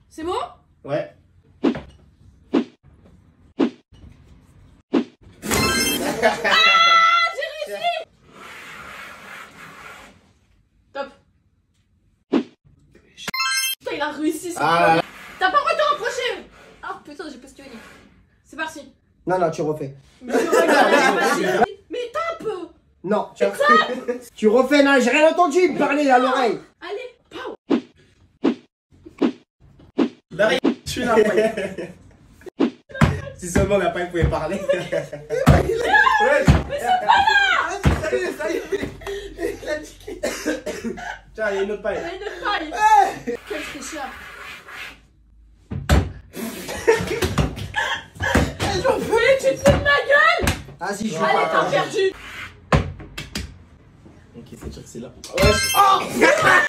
C'est bon? Ouais. J'ai réussi! Top. Putain, il a réussi, c'est Ah. T'as pas le droit de te rapprocher! Ah putain, j'ai postulé. C'est parti. Non, tu refais. Mais je regarde, mais tape! Non, tu refais, non, j'ai rien entendu, il me parlait à l'oreille. Allez, pow! Derrière, tu n'as pas. Si seulement on n'a pas pouvait parler. Ouais. Mais c'est pas là! Ça y est. Il a dit qu'il... Tiens, il y a une autre paille. Il y a une paille! Quel tricheur! J'en peux plus, tu te fous de ma gueule! Vas-y, je joue Allez, pas. t'as perdu! Ok, c'est sûr que c'est là. Ouais.